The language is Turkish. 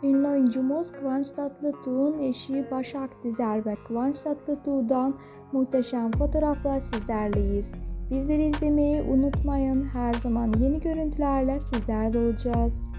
ünlü oyuncumuz Kivanc Tatlitug'un eşi Basak Dizer ve Kivanc Tatlitug'dan muhteşem fotoğraflar sizlerleyiz. Bizleri izlemeyi unutmayın. Her zaman yeni görüntülerle sizlerle olacağız.